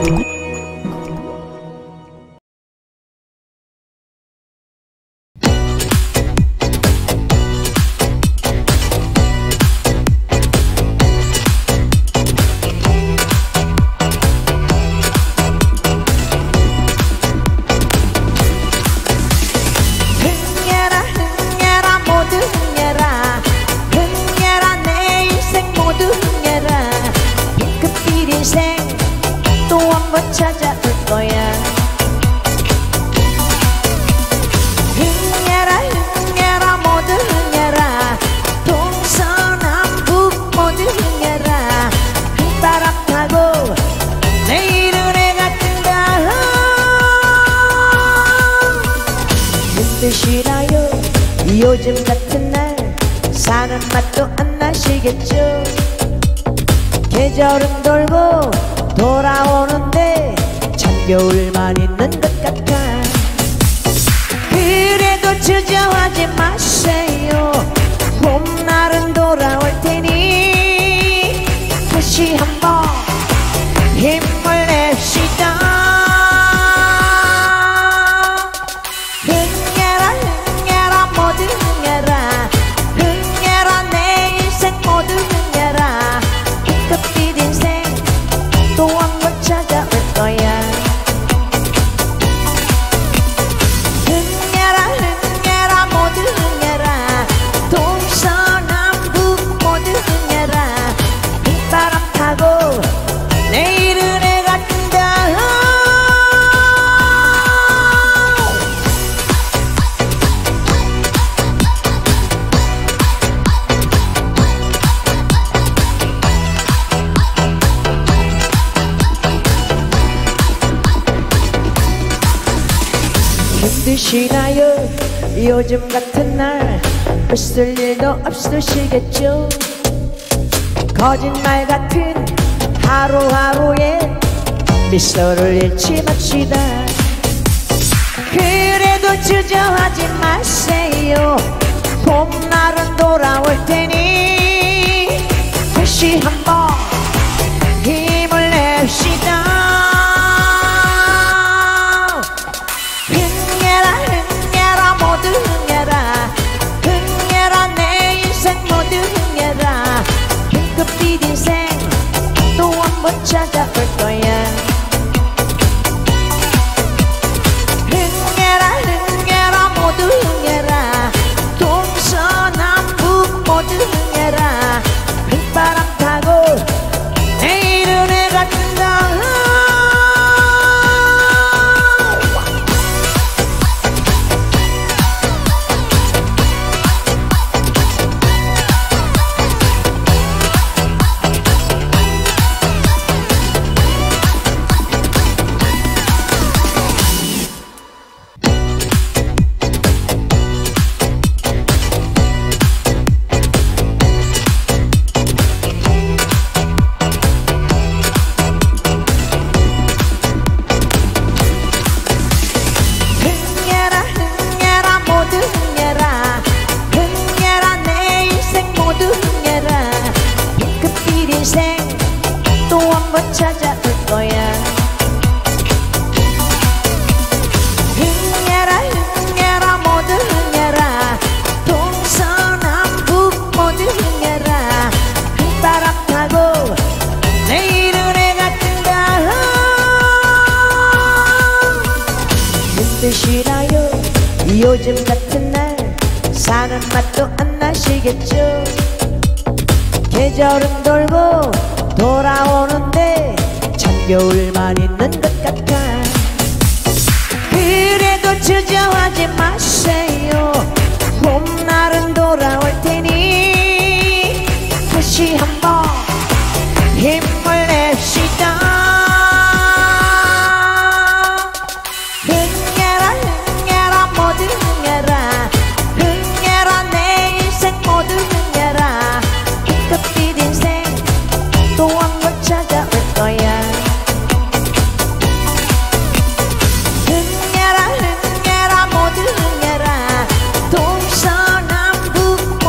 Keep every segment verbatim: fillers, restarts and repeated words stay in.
요즘 같은 날 사는 맛도 안 나시겠죠. 계절은 돌고 돌아오는데 참겨울만 있는 것 같아. 그래도 주저하지 마세요. 봄날은 돌아올 테니 다시 한번 힘을 냅시다. 힘드시나요? 요즘 같은 날 웃을 일도 없으시겠죠. 거짓말 같은 하루하루에 미소를 잃지 맙시다. 그래도 주저하지 마세요. 봄날은 돌아올 테니 다시 한번 힘을 냅시다. 핑크빛 인생 또 한 번 찾아올 거야. 흥해라 흥해라 모두 흥해라. 동서남북 모두 흥해라. 휘바람 타고 내일은 해가 뜬다. 찾아올 거야. 흥해라 흥해라 모두 흥해라. 동서남북 모두 흥해라. 휘바람 타고 내일은 해가 뜬다. 힘드시나요? 요즘 같은 날 사는 맛도 안 나시겠죠. 계절은 돌고 돌아오는데 참겨울만 있는 것 같아. 그래도 주저하지 마세요. 봄날은 돌아올 테니 다시 한번 힘을 냅시다. 흥해라 흥해라 모두 흥해라. 흥해라 내 인생 모두 흥해라. 핑크빛 인생 또 한 번 찾아올 거야. 흥해라 흥해라 모두 흥해라. 동서남북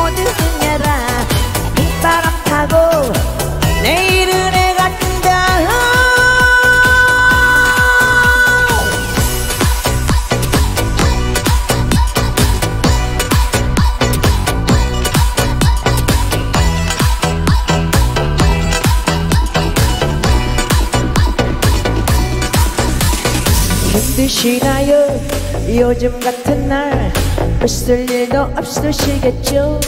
힘드시나요? 요즘 같은 날 웃을 일도 없으시겠죠?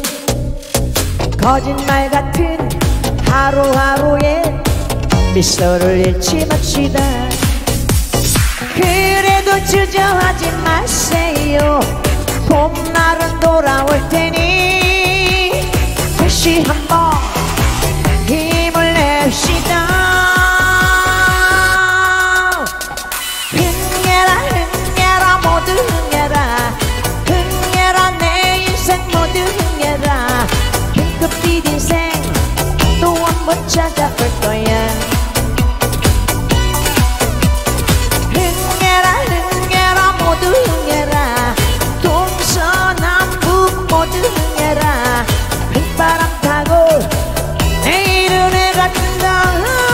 거짓말 같은 하루하루에 미소를 잃지 맙시다. 그래도 주저하지 마세요. 봄날은 돌아올 테니 다시 한번 힘을 냅시다. 흥해라 흥해라 모두 흥해라. 흥해라 내 인생 모두 흥해라. 핑크빛 인생 또 한 번 찾아올 거야. 흥해라 흥해라 모두 흥해라. 동서남북 모두 흥해라. 봄바람 타고 내일은 해가 뜬다.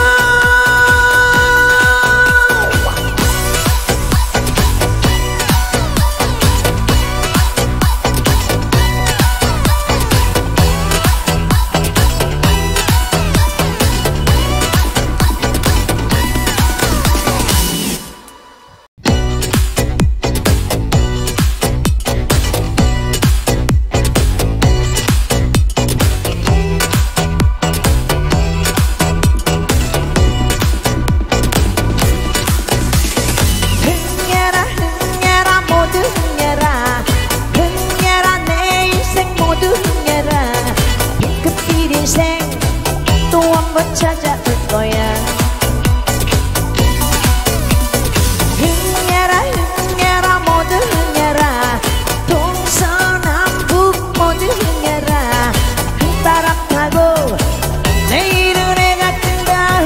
찾아올 거야. 흥해라 흥해라 모두 흥해라. 동서남북 모두 흥해라. 봄바람 타고 내일은 해가 뜬다.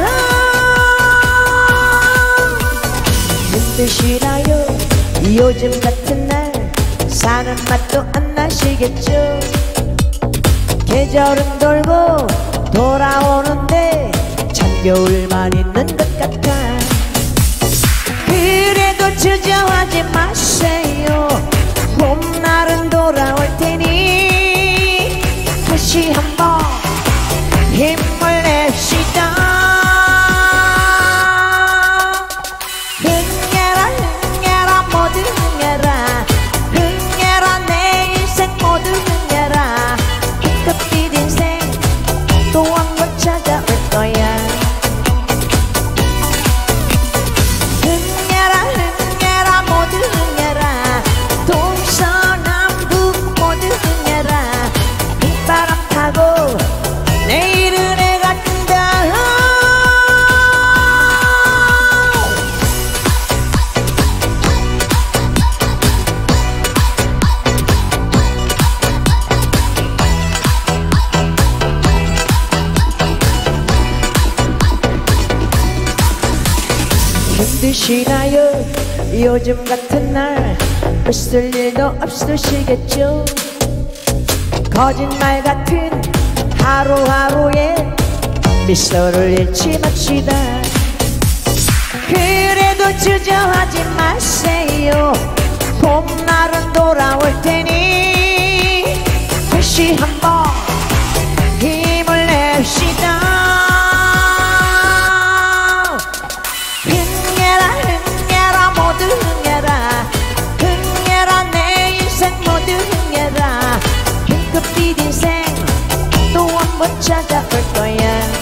힘드시나요? 요즘 같은 날 사는 맛도 안 나시겠죠? 계절은 돌고 돌아오는데 참겨울만 있는 것 같아. 그래도 주저하지 마세요. 봄날은 돌아올 테니 다시 한번 힘을 냅시다. 흥해라 흥해라 모두 흥해라. 흥해라 내 인생 모두 흥해라. 핑크빛 인생 또 한 번 찾아올 거야. 흥해라 흥해라 모두 흥해라. 동서남북 모두 흥해라. 봄바람 타고 내일은 해가 뜬다. 힘드시나요? 요즘 같은 날 웃을 일도 없으시겠죠? 거짓말 같은 하루하루에 미소를 잃지 맙시다. 그래도 주저하지 마세요. 봄날은 돌아올 테니 다시 한번 힘을 냅시다. 모두 흥해라. 흥해라 내 인생 모두 흥해라. 핑크빛 인생 또 한 번 찾아올 거야.